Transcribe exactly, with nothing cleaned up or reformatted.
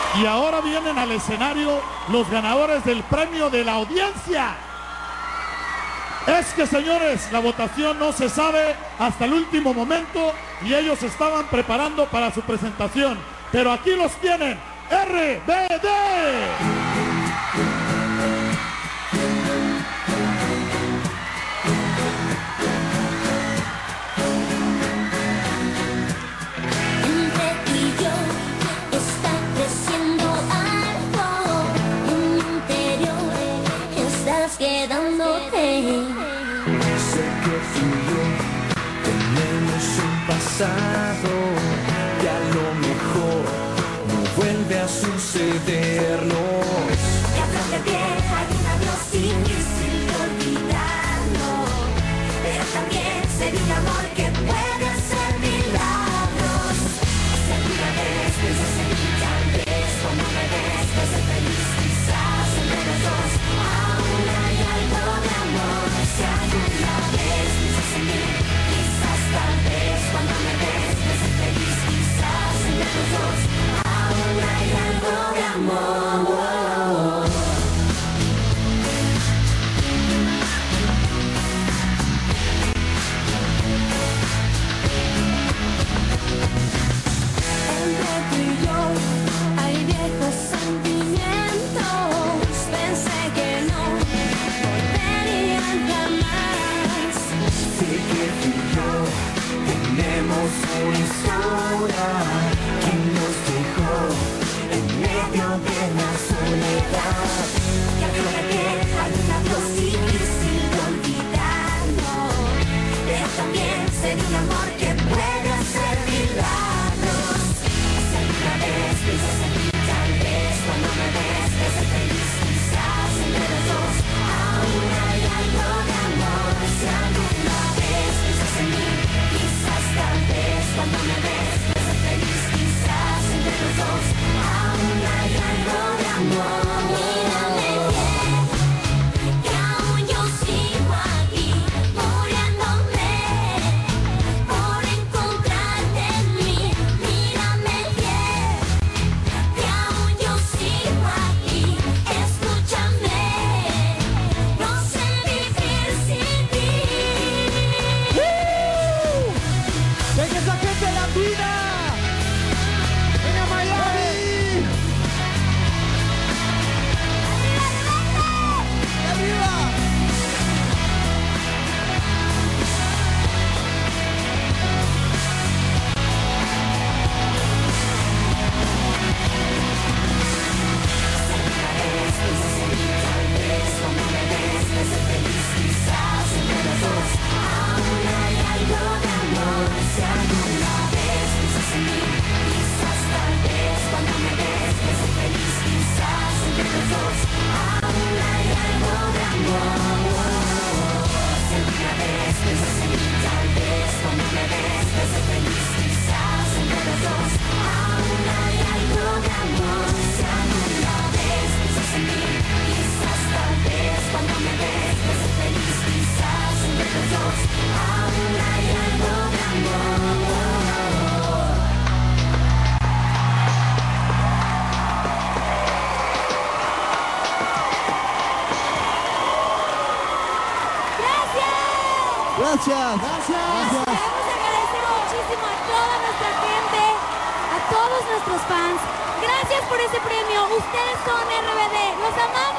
Y ahora vienen al escenario los ganadores del premio de la audiencia. Es que, señores, la votación no se sabe hasta el último momento y ellos estaban preparando para su presentación. Pero aquí los tienen, R B D. Quedándote. Sé que tú y yo tenemos un pasado que a lo mejor no vuelve a sucedernos. Ya creo que vieja y un adiós difícil de olvidarlo, pero también sería un amor que puede hacer milagros. Si alguna vez piensas en mí, tal vez cuando me ves, puedes ser feliz, quizás entre los dos. Si alguna vez piensas en mí, quizás tal vez cuando me ves, me ser feliz, quizás entre los dos aún hay algo de amor. Entre tú y yo hay viejos sentimientos, pensé que no jamás. Sé que tú y yo tenemos una historia que nos dejó en medio de la soledad. Ya creo que hay un adiós difícil de olvidarlo, pero también sería un amor que puede hacer milagros. Si alguna vez piensas en mí, tal vez cuando me ves, te ser feliz, quizás entre los dos aún hay algo de amor. Si alguna vez piensas en mí, quizás tal vez cuando me ves, te ser feliz, quizás entre los dos aún hay algo de amor. Mírame bien, que aún yo sigo aquí, muriéndome por encontrarte en mí. Mírame bien, que aún yo sigo aquí, escúchame, no sé vivir sin ti. ¡Venga esa gente latina! ¡Venga Miami! ¡Arriba! Gracias. Gracias. Queremos agradecer muchísimo a toda nuestra gente, a todos nuestros fans. Gracias por ese premio. Ustedes son R B D. Los amamos.